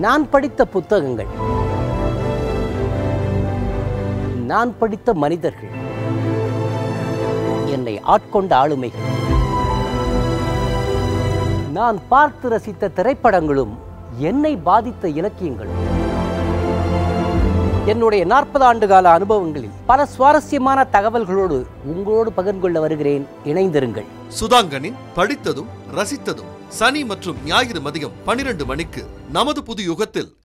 நான் படித்த புத்தகங்கள், நான் படித்த மனிதர்கள், என்னை ஆட்கொண்ட ஆளுமைகள், நான் பார்த்து ரசித்த திரைப்படங்களும் என்னை பாதித்த இலக்கியங்களும், என்னுடைய 40 ஆண்டுகால அனுபவங்களில் பல சுவாரஸ்யமான தகவல்களோடு உங்களோடு பகிர்ந்து கொள்ள வருகிறேன். இணைந்திருங்கள். சுதாங்கனின் படித்ததும் ரசித்ததும் சனி மற்றும் ஞாயிறு மதியம் 12 மணிக்கு நமது புது யுகத்தில்.